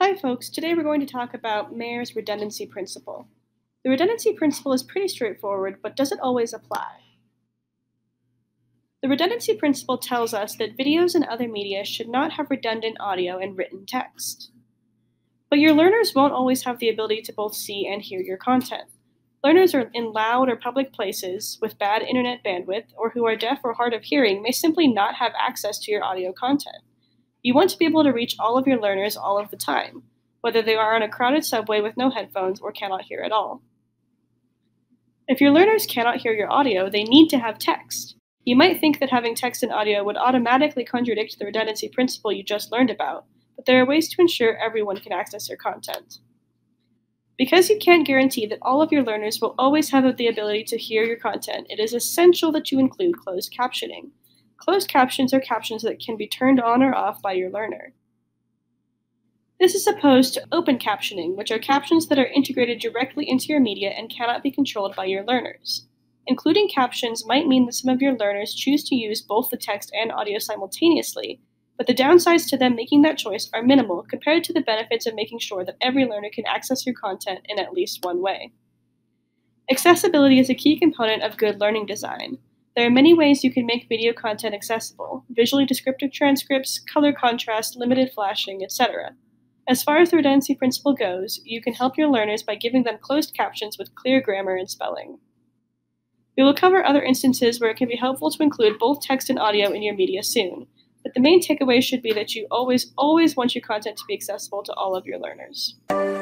Hi folks, today we're going to talk about Mayer's redundancy principle. The redundancy principle is pretty straightforward, but does it always apply? The redundancy principle tells us that videos and other media should not have redundant audio and written text. But your learners won't always have the ability to both see and hear your content. Learners are in loud or public places with bad internet bandwidth or who are deaf or hard of hearing may simply not have access to your audio content. You want to be able to reach all of your learners all of the time, whether they are on a crowded subway with no headphones or cannot hear at all. If your learners cannot hear your audio, they need to have text. You might think that having text and audio would automatically contradict the redundancy principle you just learned about, but there are ways to ensure everyone can access your content. Because you can't guarantee that all of your learners will always have the ability to hear your content, it is essential that you include closed captioning. Closed captions are captions that can be turned on or off by your learner. This is opposed to open captioning, which are captions that are integrated directly into your media and cannot be controlled by your learners. Including captions might mean that some of your learners choose to use both the text and audio simultaneously, but the downsides to them making that choice are minimal compared to the benefits of making sure that every learner can access your content in at least one way. Accessibility is a key component of good learning design. There are many ways you can make video content accessible: visually descriptive transcripts, color contrast, limited flashing, etc. As far as the redundancy principle goes, you can help your learners by giving them closed captions with clear grammar and spelling. We will cover other instances where it can be helpful to include both text and audio in your media soon, but the main takeaway should be that you always want your content to be accessible to all of your learners.